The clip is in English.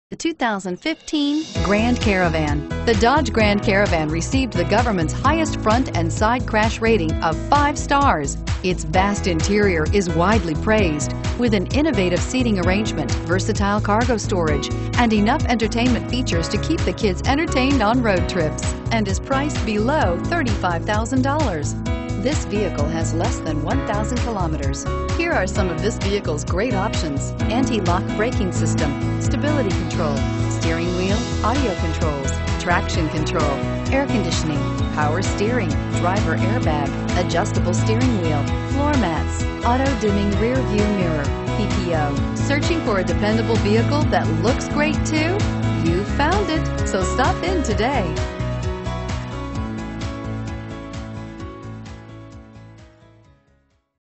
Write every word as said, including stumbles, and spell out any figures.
The two thousand fifteen Grand Caravan. The Dodge Grand Caravan received the government's highest front and side crash rating of five stars. Its vast interior is widely praised, with an innovative seating arrangement, versatile cargo storage, and enough entertainment features to keep the kids entertained on road trips, and is priced below thirty-five thousand dollars. This vehicle has less than one thousand kilometers. Here are some of this vehicle's great options: anti-lock braking system, stability control, steering wheel audio controls, traction control, air conditioning, power steering, driver airbag, adjustable steering wheel, floor mats, auto-dimming rear view mirror, P P O. Searching for a dependable vehicle that looks great too? You found it, so stop in today.